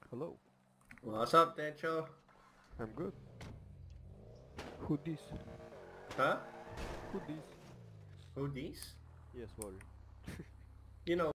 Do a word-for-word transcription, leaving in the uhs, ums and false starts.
Hello. What's up, Techo? I'm good. Who this? Huh? Who this? Who these? Yes, sorry. You know